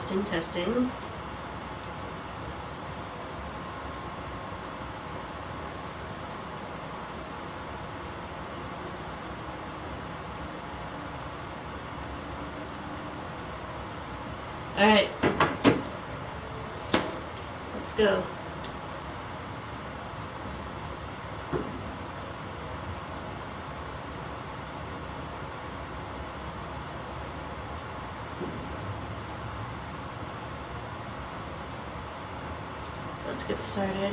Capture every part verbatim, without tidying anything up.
Testing, testing. Alright. Let's go. Let's get started.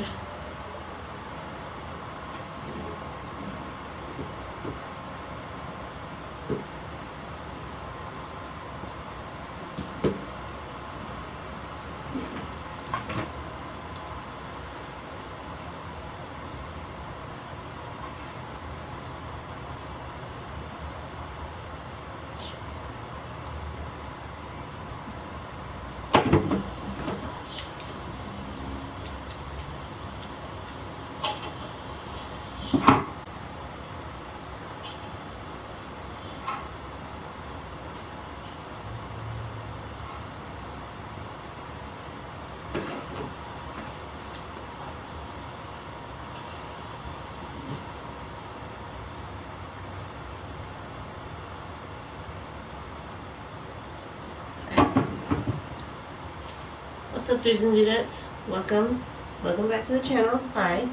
What's up, dudes and dudettes? Welcome. Welcome back to the channel. Hi.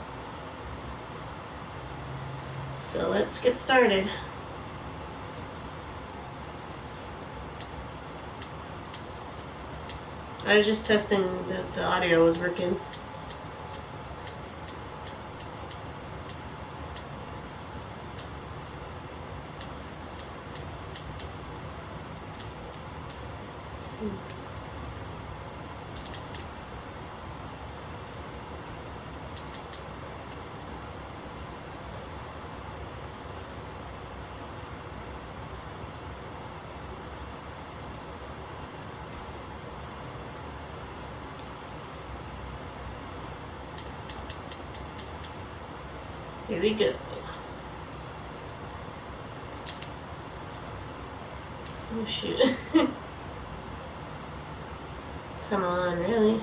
So let's get started. I was just testing that the audio was working. Here we go. Oh shoot. Come on, really?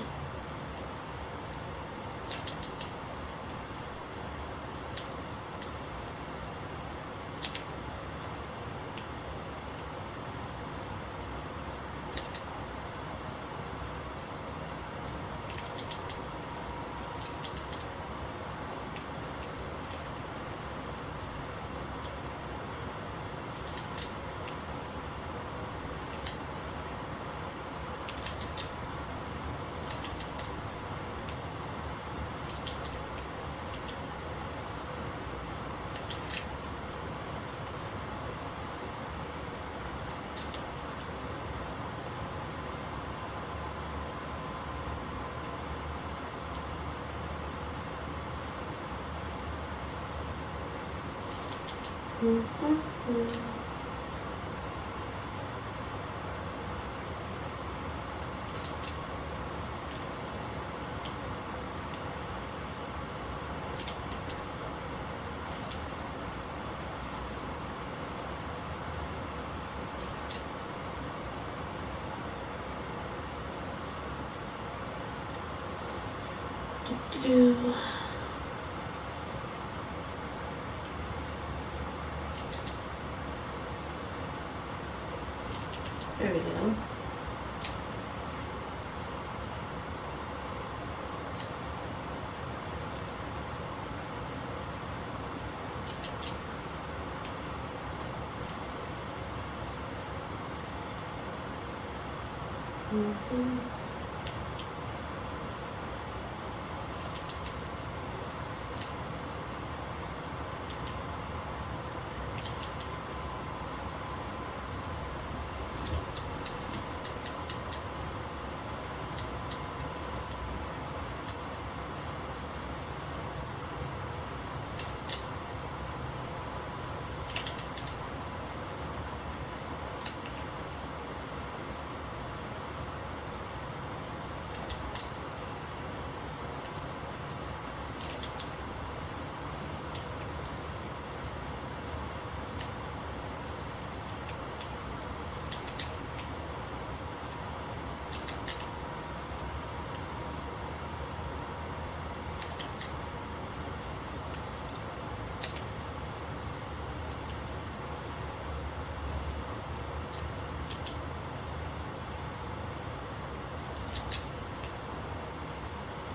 Mm-hmm. Do-do-do. There we go. Mm-hmm.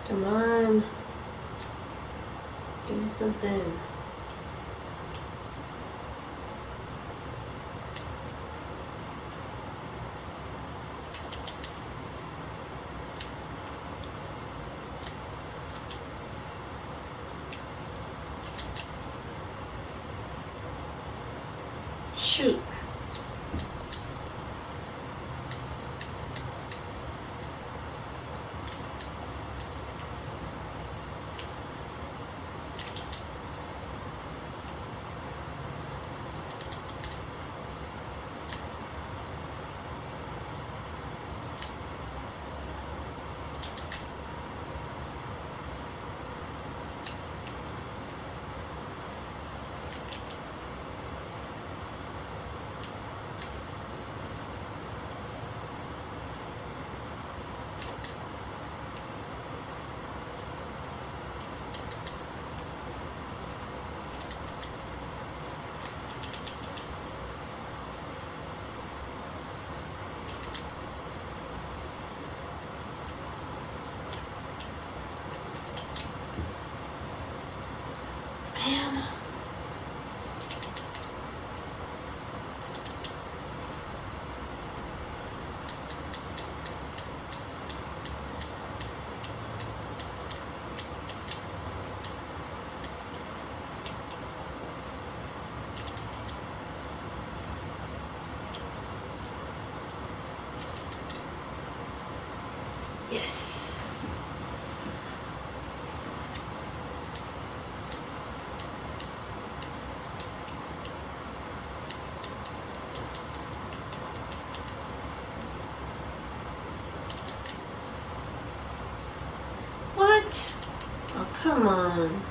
Come on. Give me something. Shoot. Man. Yes. What? Oh, come on.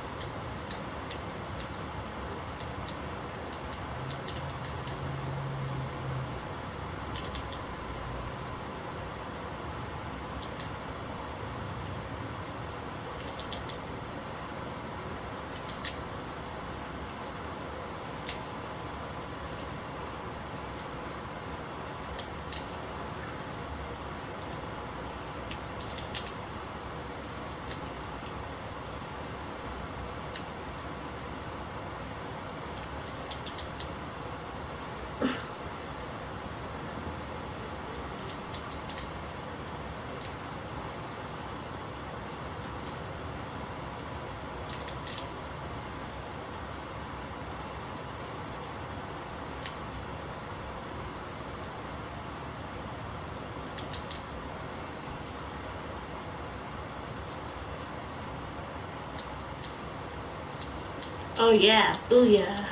Oh yeah, booyah.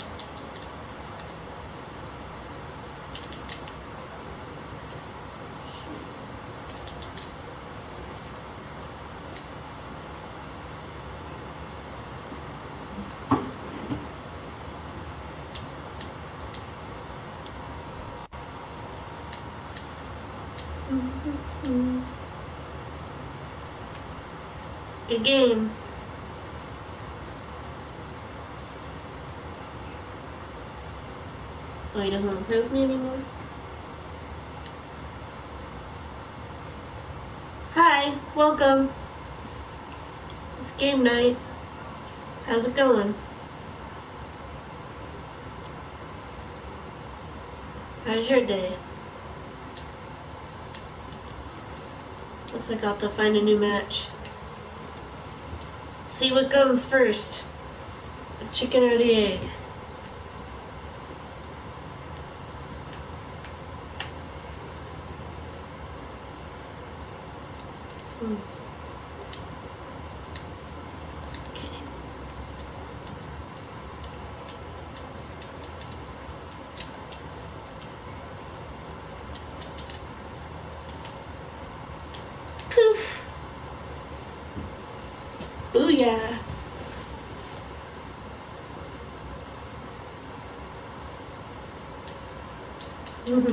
Good game. Oh, he doesn't want to play with me anymore? Hi, welcome. It's game night. How's it going? How's your day? Looks like I'll have to find a new match. See what comes first. The chicken or the egg? Hmm. Okay. Poof! Booyah! Mm-hmm.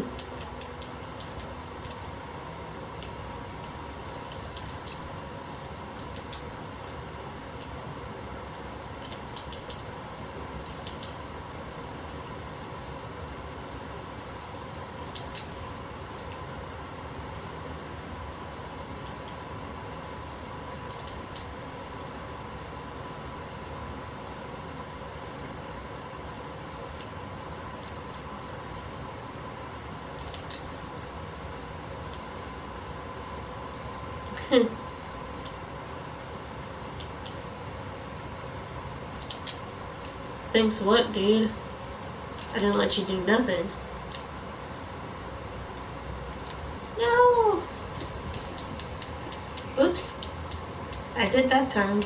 Thanks what, dude? I didn't let you do nothing. No! Oops. I did that time.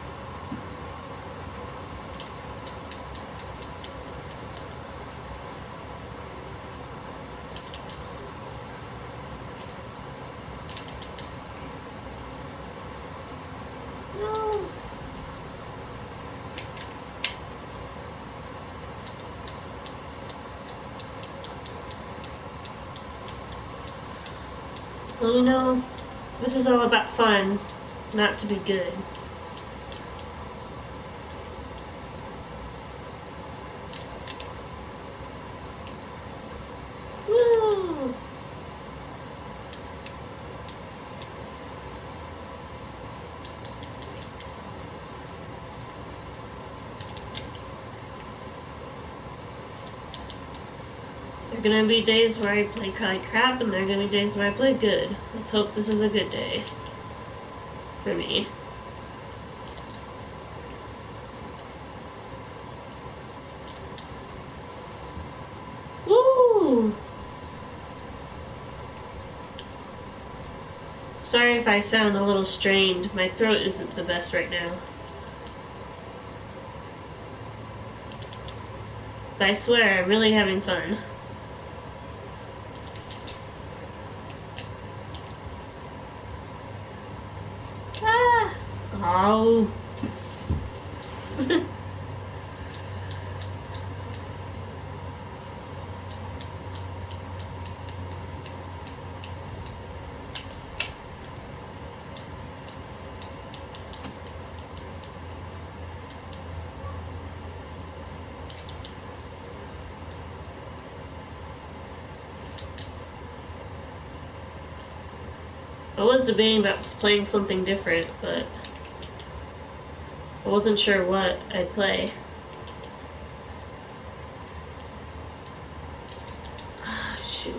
No! Well, you know, this is all about fun, not to be good. Woo! There are gonna be days where I play like crap, and there are gonna be days where I play good. Let's hope this is a good day. For me. Woo! Sorry if I sound a little strained. My throat isn't the best right now. But I swear, I'm really having fun. Ah! Oh. I was debating about playing something different, but I wasn't sure what I'd play. Shoot.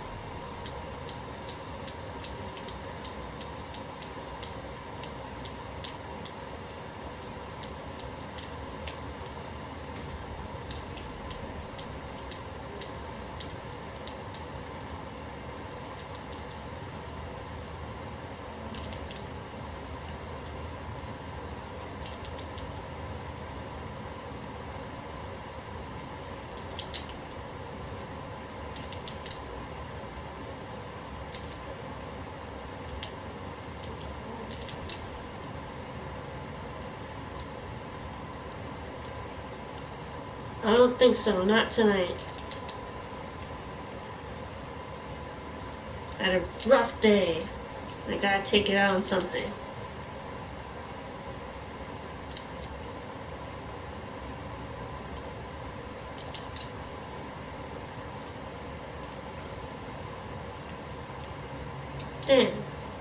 I don't think so, not tonight. I had a rough day. I gotta take it out on something. Damn.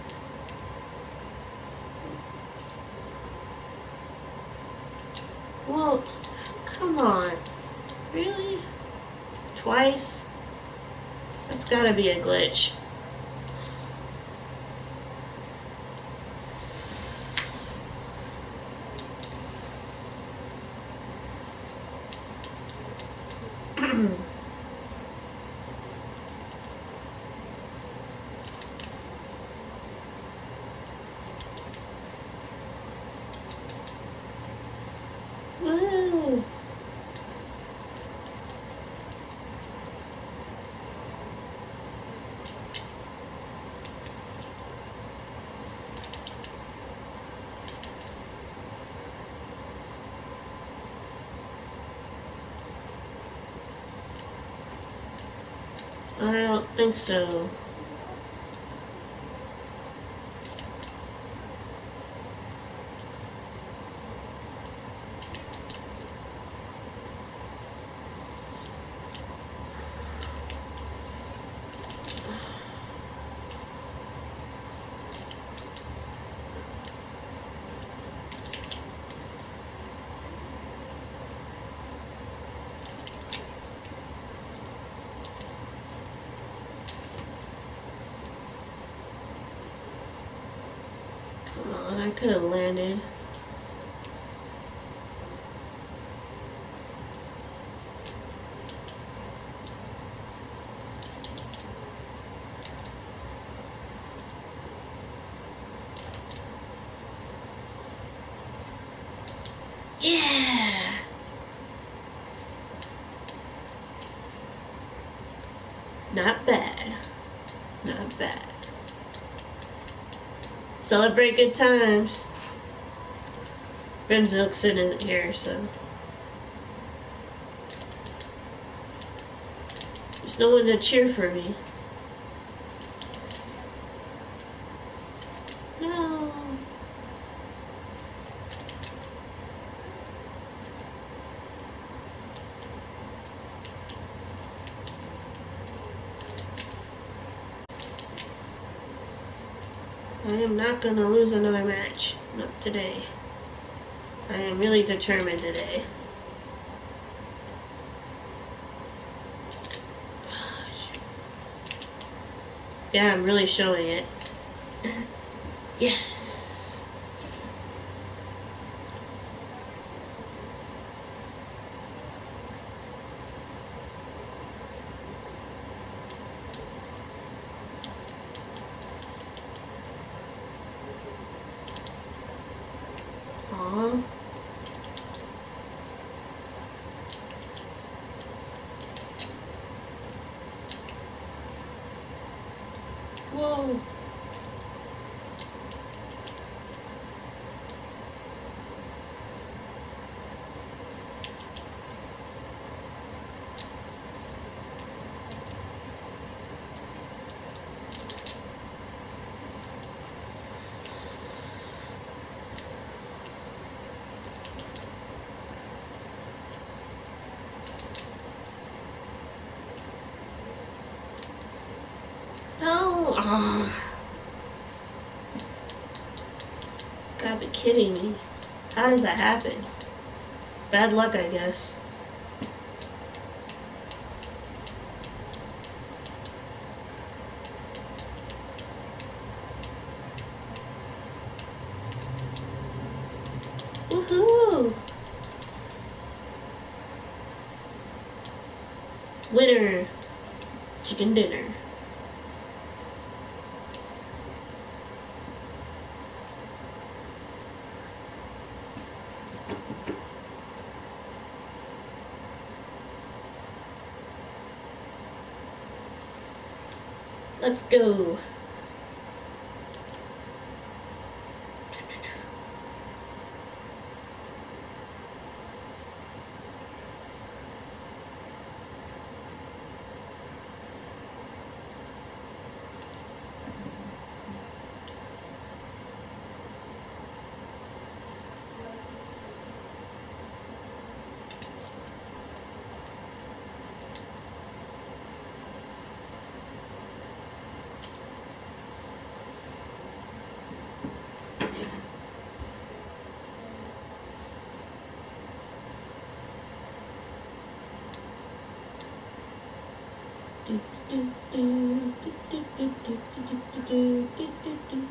Well, come on. Really? Twice? That's gotta be a glitch. Woo! I don't think so. Come on, I could have landed. Yeah! Not bad. Not bad. Celebrate good times. Ben Zilkson isn't here, so there's no one to cheer for me. No. I am not going to lose another match. Not today. I am really determined today. Yeah, I'm really showing it. Yes. Aww. Whoa. No. Oh. Gotta be kidding me. How does that happen? Bad luck, I guess. Woohoo! Winner. Chicken dinner. Let's go. Do, do, do, do, do, do, do, do, do, do, do, do.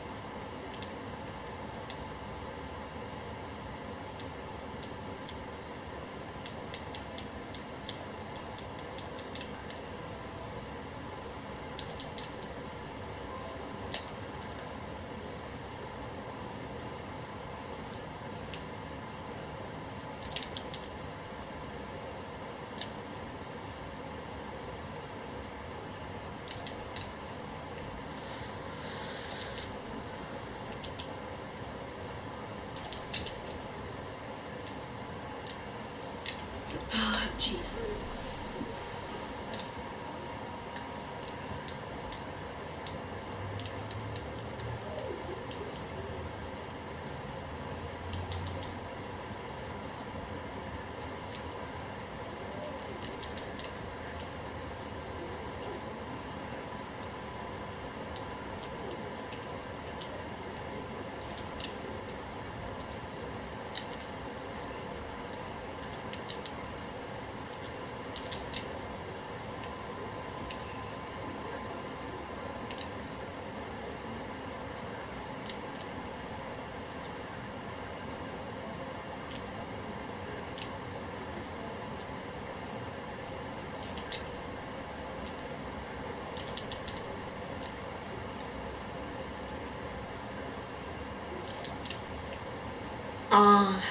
Ah.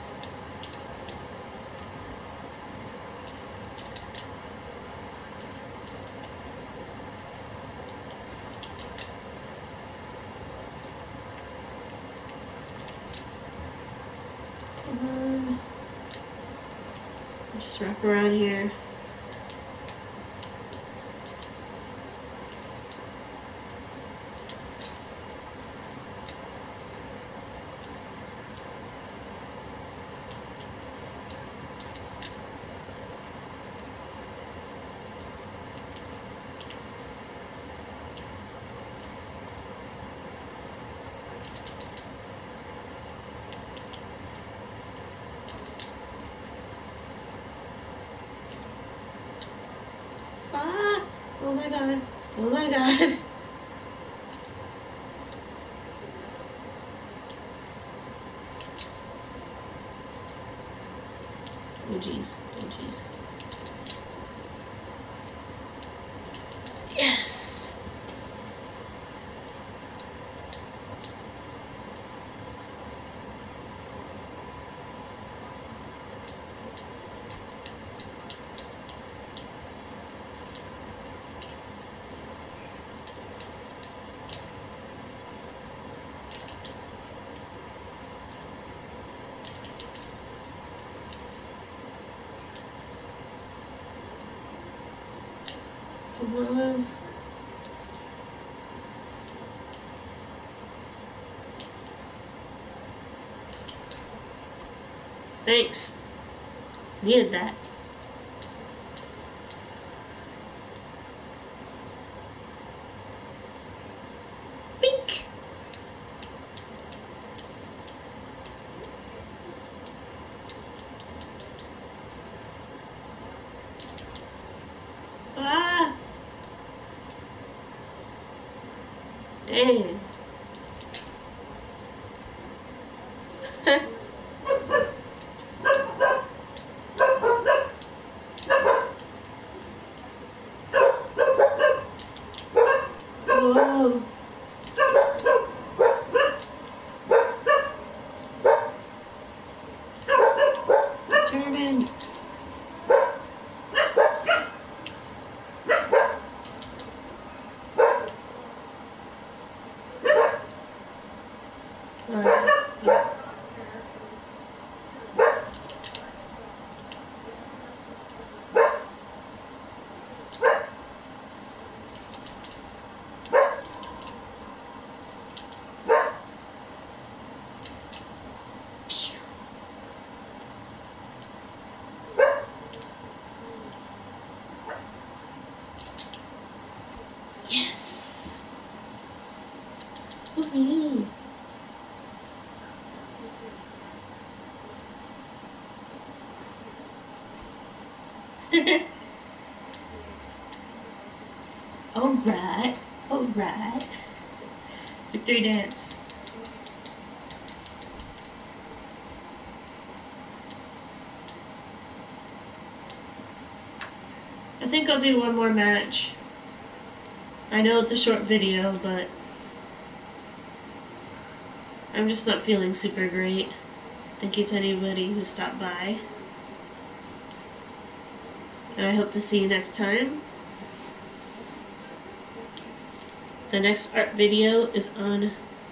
Come on. Just wrap around here. Ah! Oh my god. Oh my god. Oh jeez. Oh jeez. Yes! Come on. Thanks. Needed that. Bink! Ah! Dang. Whoa. German. Uh, Yes. Woohoo. Alright. Alright. Victory dance. I think I'll do one more match. I know it's a short video, but I'm just not feeling super great. Thank you to anybody who stopped by. And I hope to see you next time. The next art video is on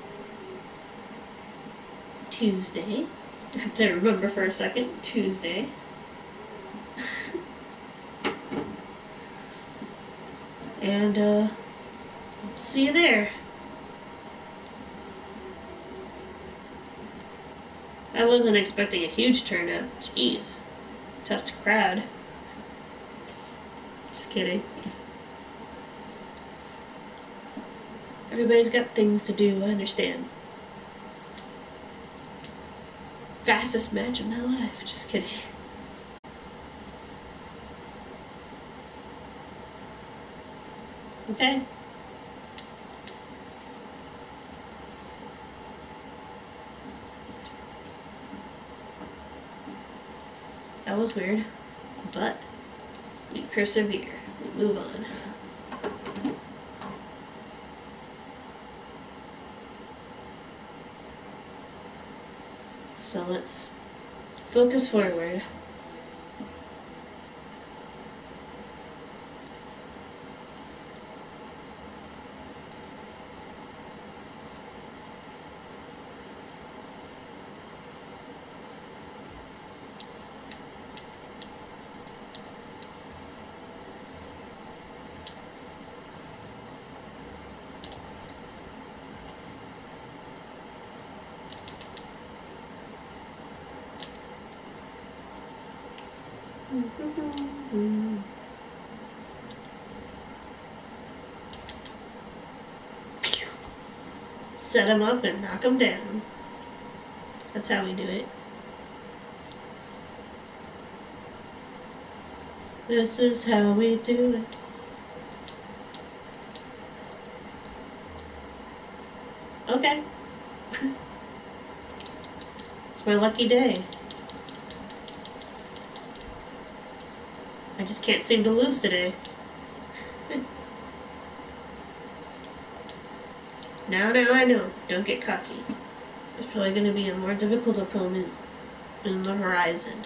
Tuesday. I have to remember for a second. Tuesday. And, uh, see you there. I wasn't expecting a huge turnout. Jeez. Tough crowd. Just kidding. Everybody's got things to do, I understand. Fastest match of my life. Just kidding. Okay. That was weird, but we persevere. We move on. So let's focus forward. Set them up and knock them down. That's how we do it. This is how we do it. Okay. It's my lucky day. I just can't seem to lose today. Now, now I know. Don't get cocky. There's probably going to be a more difficult opponent in the horizon.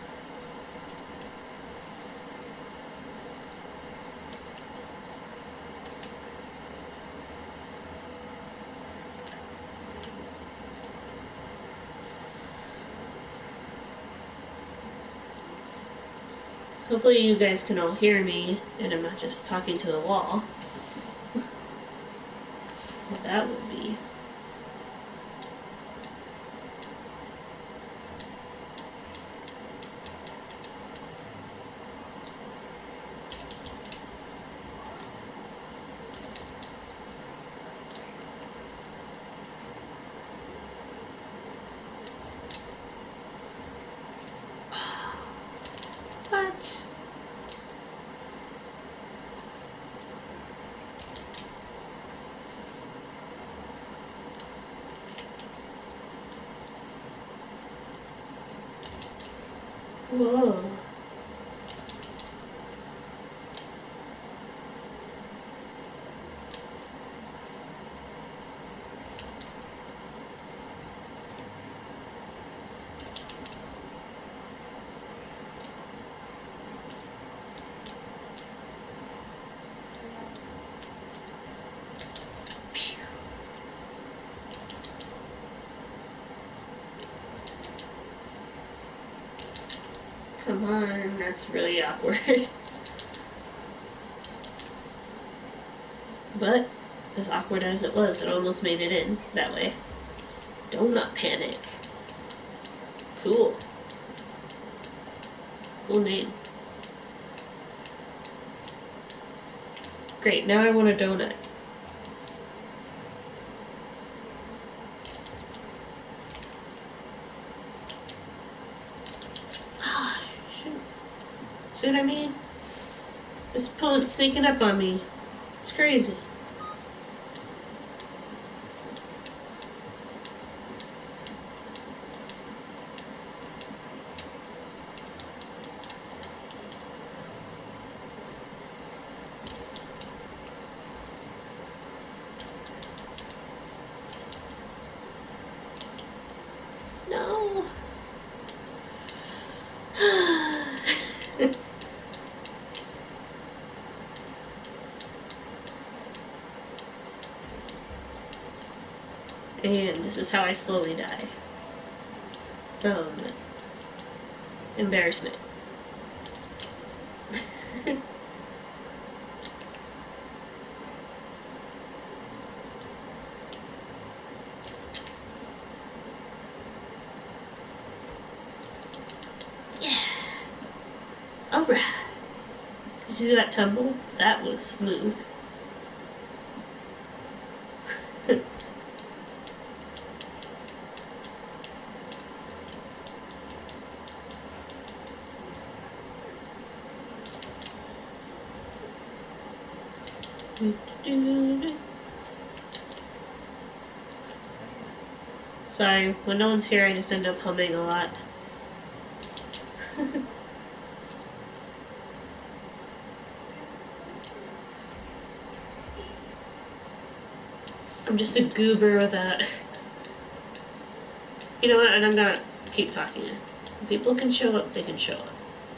Hopefully you guys can all hear me and I'm not just talking to the wall. What that would be. What? Whoa. Come on, that's really awkward. But, as awkward as it was, it almost made it in that way. Donut Panic. Cool. Cool name. Great, now I want a donut. Shoot. See what I mean? This opponent's sneaking up on me. It's crazy. No. And this is how I slowly die. From embarrassment. Yeah. Alright. Did you see that tumble? That was smooth. Sorry, when no one's here I just end up humming a lot. I'm just a goober with that. You know what, and I'm gonna keep talking. When people can show up, they can show up.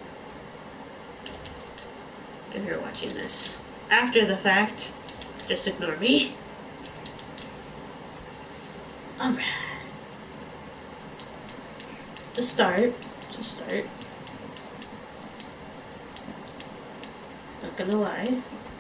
If you're watching this after the fact, just ignore me. Alright. To start, to start, not gonna lie.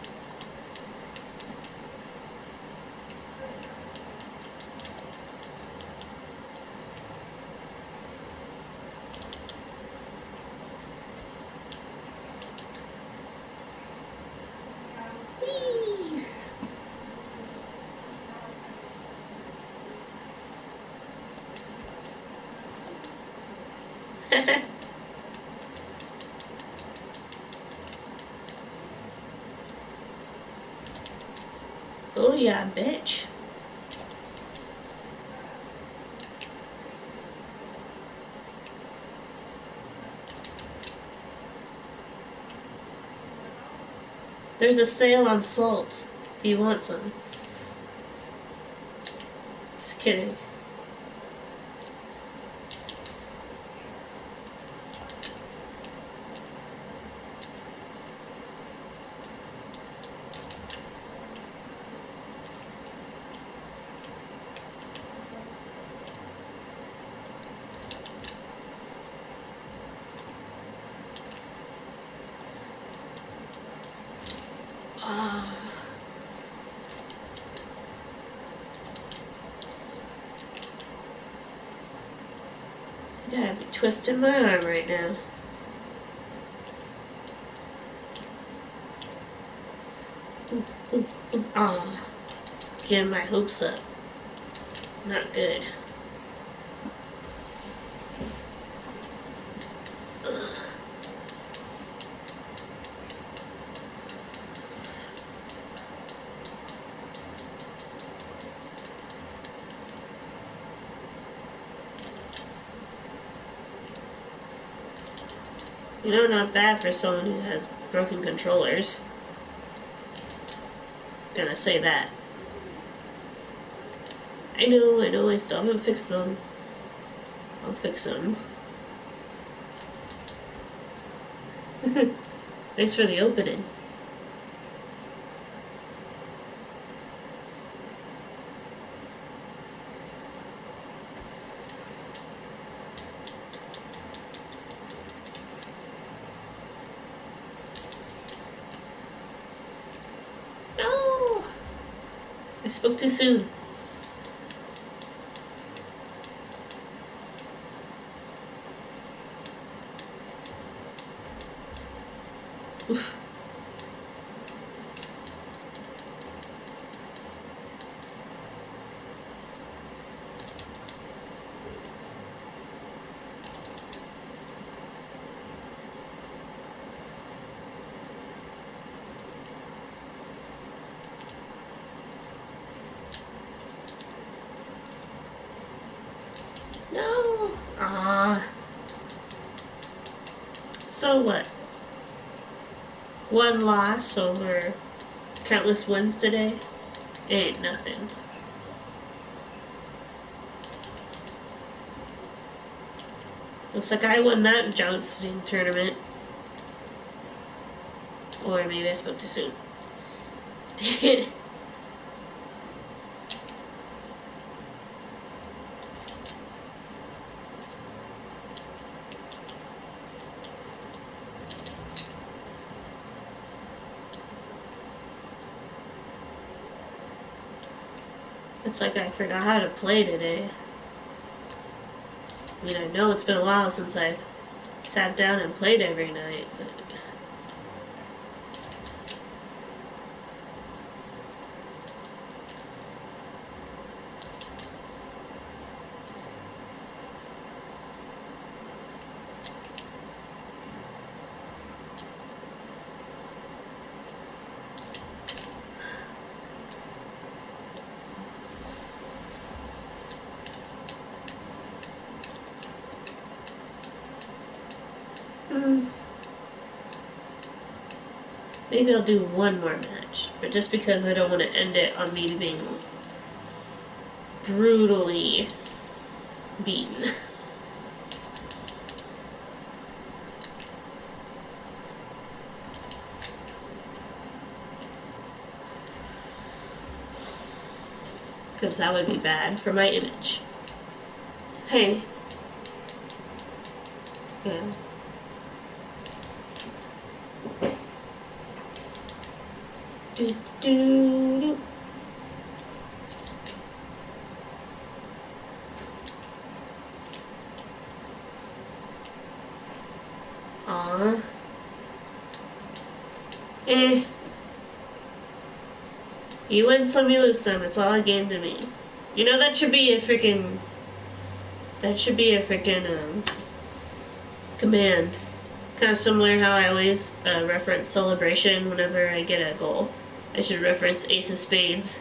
Oh yeah, bitch. There's a sale on salt if you want some. Just kidding. Ah. Yeah, I'd be twisting my arm right now. Ooh, ooh, ooh. Ah. Getting my hopes up. Not good. Ugh. You know, not bad for someone who has broken controllers. Gonna say that. I know, I know, I still haven't fixed them. I'll fix them. Thanks for the opening. No! I spoke too soon. Oof. No! Ah. So what? One loss over countless wins today ain't nothing. Looks like I won that jousting tournament. Or maybe I spoke too soon. It's like I forgot how to play today. I mean, I know it's been a while since I've sat down and played every night, but... Mm. Maybe I'll do one more match, but just because I don't want to end it on me being brutally beaten. because that would be bad for my image. Hey. Yeah. Do, do, do. Aww. Eh. You win some, you lose some. It's all a game to me. You know, that should be a freaking... That should be a freaking, um... command. Kind of similar how I always uh, reference celebration whenever I get a goal. I should reference Ace of Spades.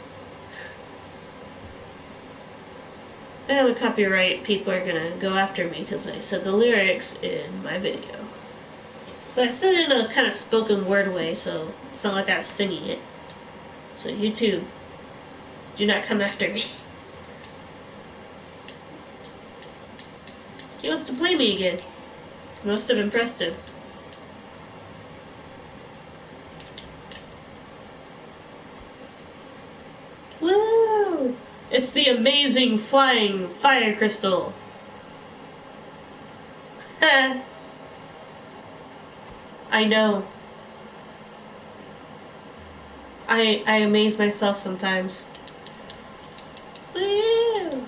And the copyright people are gonna go after me because I said the lyrics in my video. But I said it in a kind of spoken word way, so it's not like I was singing it. So YouTube, do not come after me. He wants to play me again. Must have impressed him. Woo! It's the amazing flying fire crystal. I know. I I amaze myself sometimes. Woo!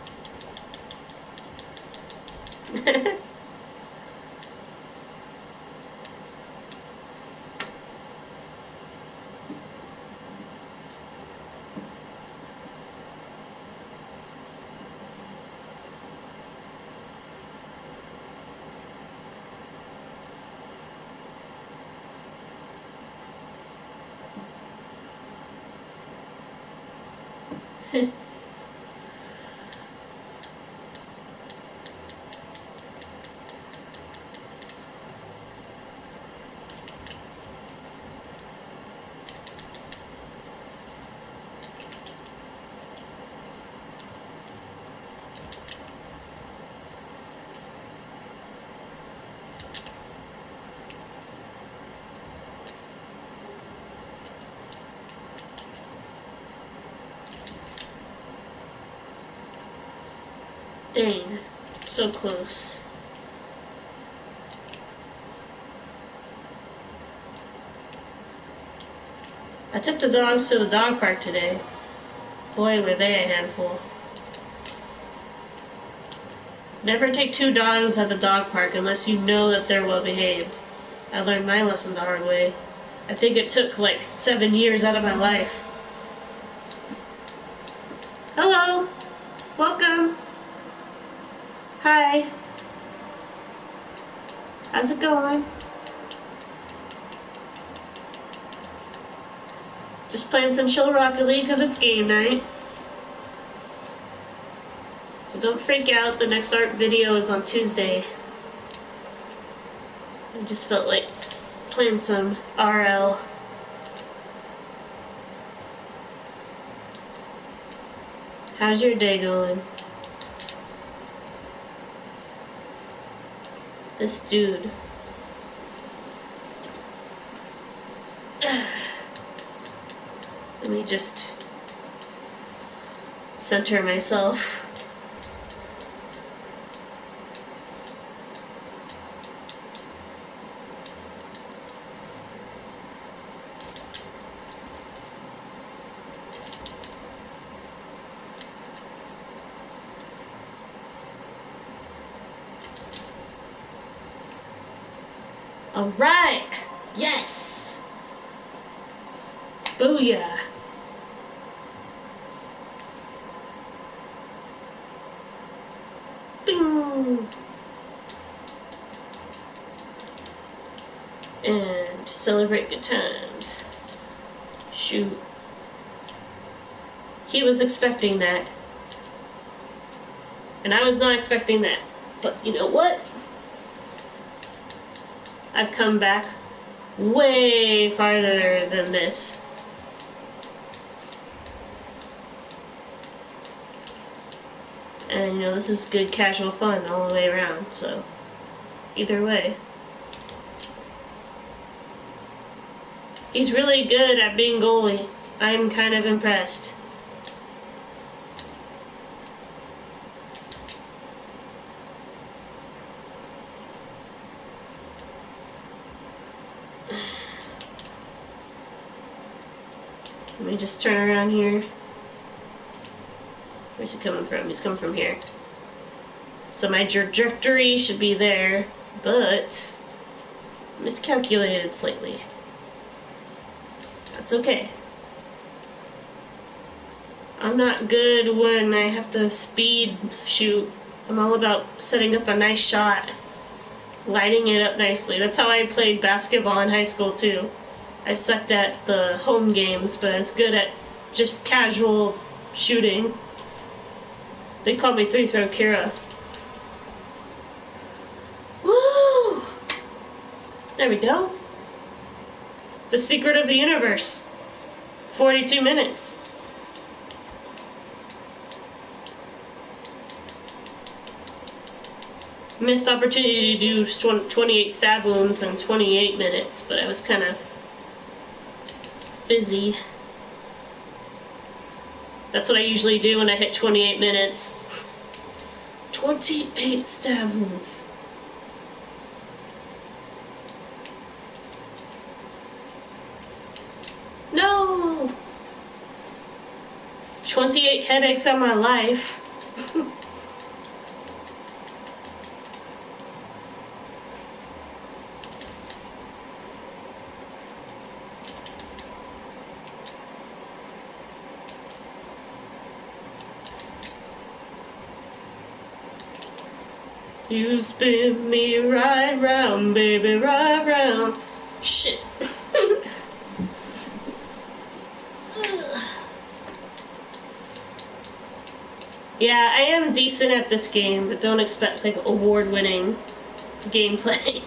Dang, so close. I took the dogs to the dog park today. Boy, were they a handful. Never take two dogs at the dog park unless you know that they're well behaved. I learned my lesson the hard way. I think it took like seven years out of my life. Hello! Welcome! Hi! How's it going? Just playing some chill Rocket League because it's game night. So don't freak out, the next art video is on Tuesday. I just felt like playing some R L. How's your day going? This dude. Let me just center myself. All right. Yes. Booyah. Bing. And celebrate good times. Shoot. He was expecting that. And I was not expecting that. But you know what? I've come back way farther than this. And you know, this is good casual fun all the way around, so either way. He's really good at being goalie. I'm kind of impressed. Let me just turn around here. Where's he coming from? He's coming from here. So my trajectory should be there, but miscalculated slightly. That's okay. I'm not good when I have to speed shoot. I'm all about setting up a nice shot, lighting it up nicely. That's how I played basketball in high school too. I sucked at the home games, but I was good at just casual shooting. They call me Three Throw Kira. Woo! There we go. The secret of the universe. forty-two minutes. Missed opportunity to do twenty-eight stab wounds in twenty-eight minutes, but I was kind of busy. That's what I usually do when I hit twenty-eight minutes. twenty-eight stab wounds. No! twenty-eight headaches on my life. You spin me right round, baby, right round. Shit. Yeah, I am decent at this game, but don't expect like award-winning gameplay.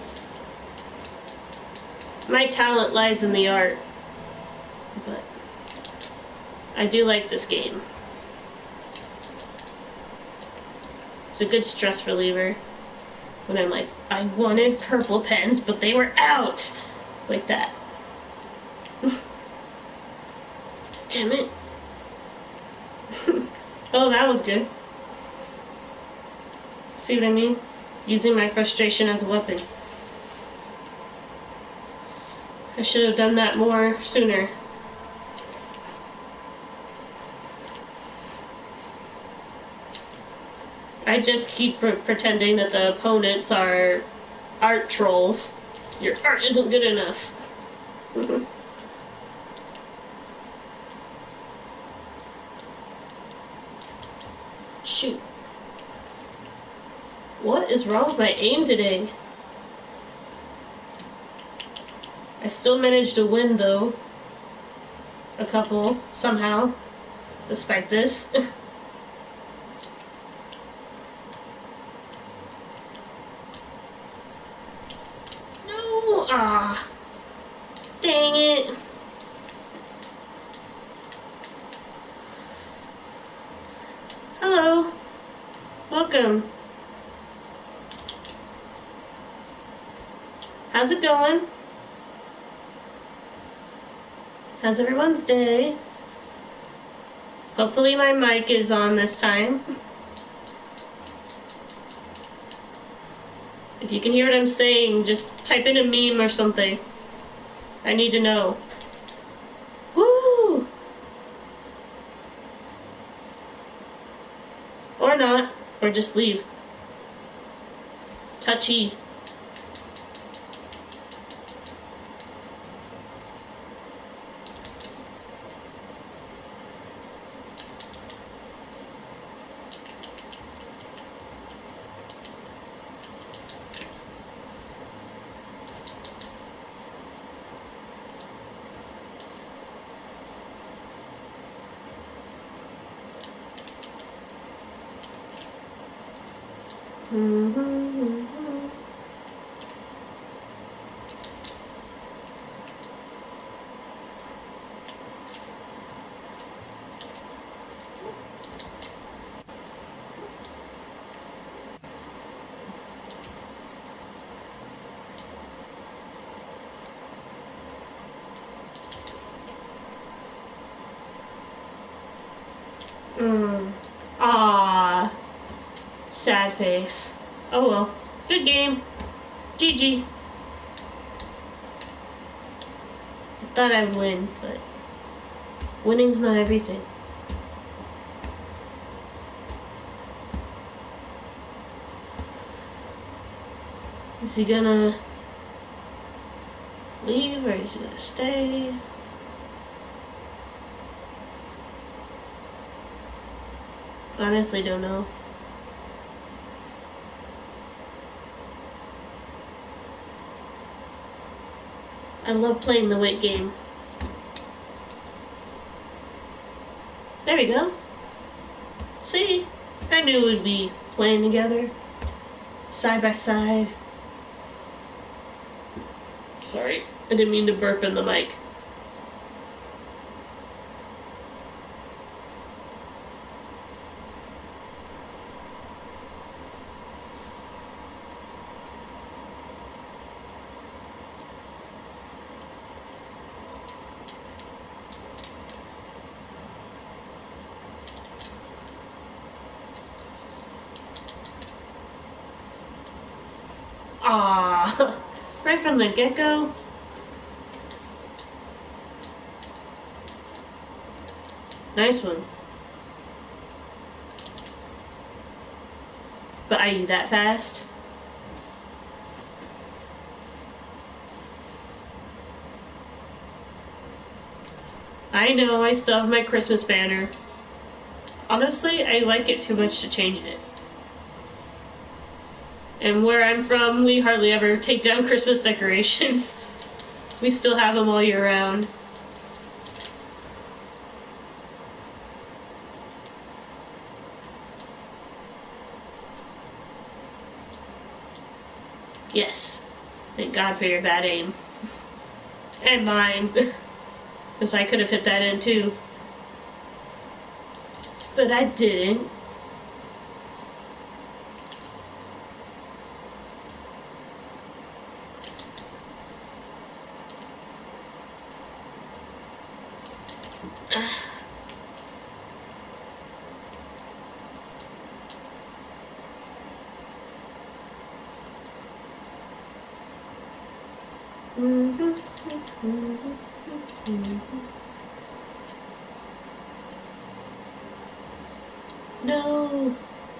My talent lies in the art, but I do like this game. It's a good stress reliever when I'm like, I wanted purple pens, but they were out! Like that. Damn it. Oh, that was good. See what I mean? Using my frustration as a weapon. I should have done that more sooner. I just keep pre pretending that the opponents are art trolls. Your art isn't good enough. Shoot. What is wrong with my aim today? I still managed to win though. A couple, somehow. Despite this. Ah, dang it. Hello. Welcome. How's it going? How's everyone's day? Hopefully my mic is on this time. If you can hear what I'm saying, just type in a meme or something. I need to know. Woo! Or not. Or just leave. Touchy. Mm-hmm. Mm. Ah, sad face. Oh well. Good game. G G. I thought I'd win, but Winning's not everything. Is he gonna leave or is he gonna stay? Honestly, don't know. I love playing the wait game. There we go. See? I knew we'd be playing together. Side by side. Sorry, I didn't mean to burp in the mic. Ah, right from the get-go. Nice one. But are you that fast? I know, I still have my Christmas banner. Honestly, I like it too much to change it. And where I'm from, we hardly ever take down Christmas decorations. We still have them all year round. Yes. Thank God for your bad aim. And mine. Because I could have hit that in too. But I didn't. No.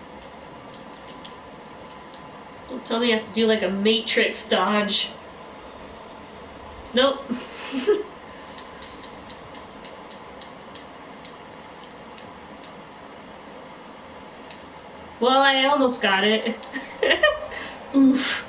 Don't tell me I have to do like a Matrix dodge. Nope. Well, I almost got it. Oof.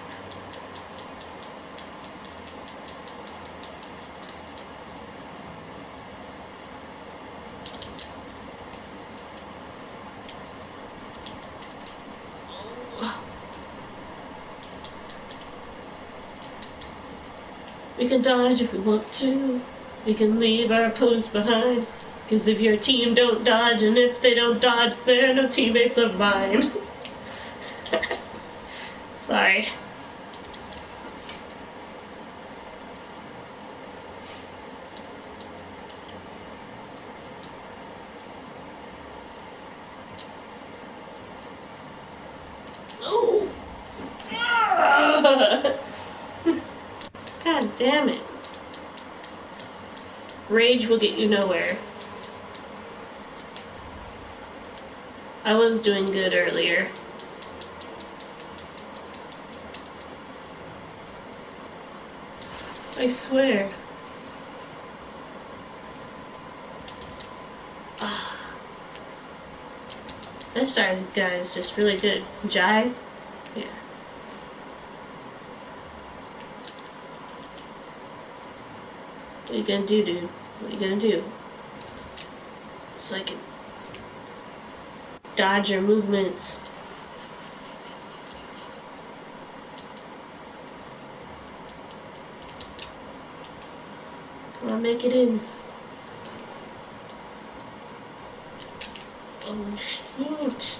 We can dodge if we want to. We can leave our opponents behind. Cause if your team don't dodge, and if they don't dodge, they're no teammates of mine. Sorry. Oh! God damn it. Rage will get you nowhere. I was doing good earlier. I swear. Ah. This guy is just really good. Jai? Yeah. What are you gonna do, dude? What are you gonna do? It's like dodge your movements. Come on, make it in. Oh, shoot.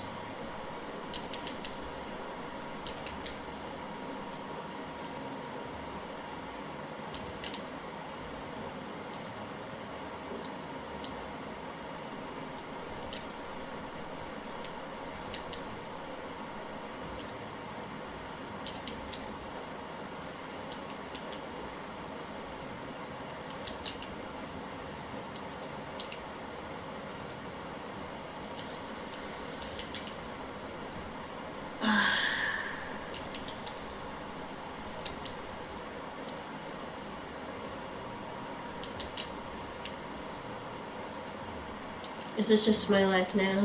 Is this just my life now?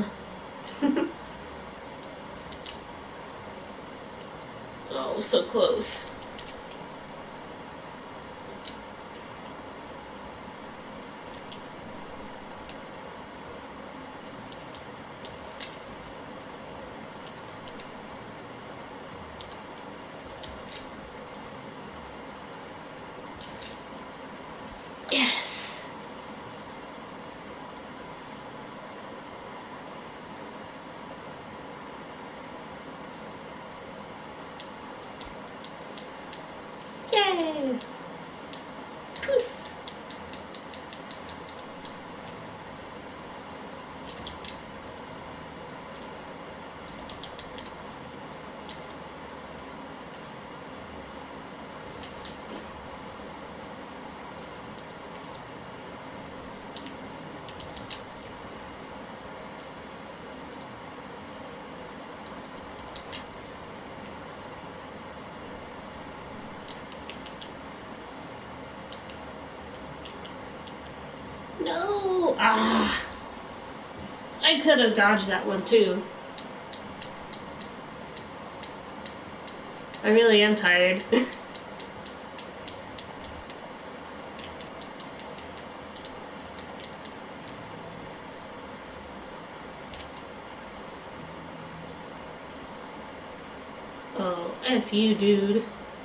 Oh, so close. Yes! Yay! Poof! No! Ah! I could have dodged that one too. I really am tired. Oh, F you, dude.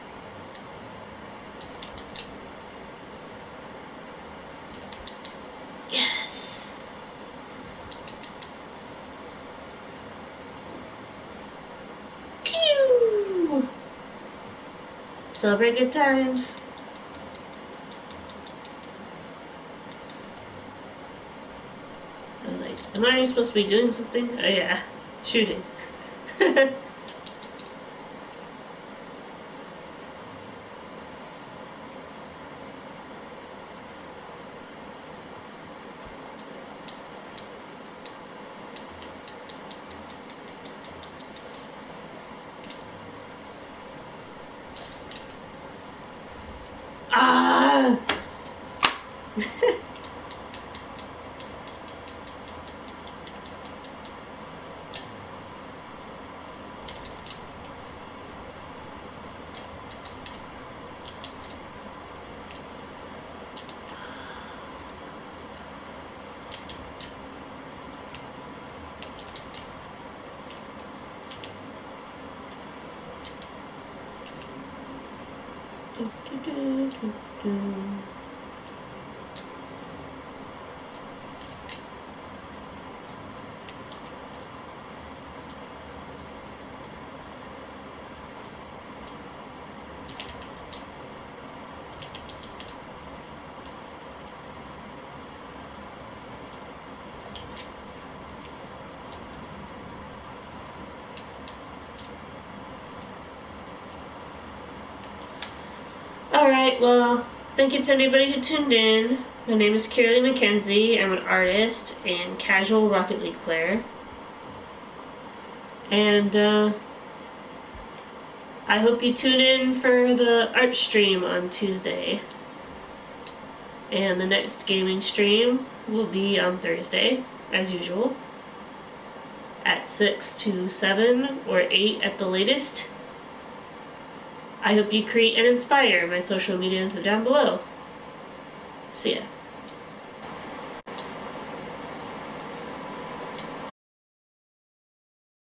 Yes! Pew! Celebrate good times. I was like, am I supposed to be doing something? Oh yeah, shooting. Ah! do, do, do, do, do. Alright, well, thank you to anybody who tuned in. My name is Kiralee McKenzie. I'm an artist and casual Rocket League player. And, uh, I hope you tune in for the art stream on Tuesday. And the next gaming stream will be on Thursday, as usual, at six to seven or eight at the latest. I hope you create and inspire. My social media is down below. See ya.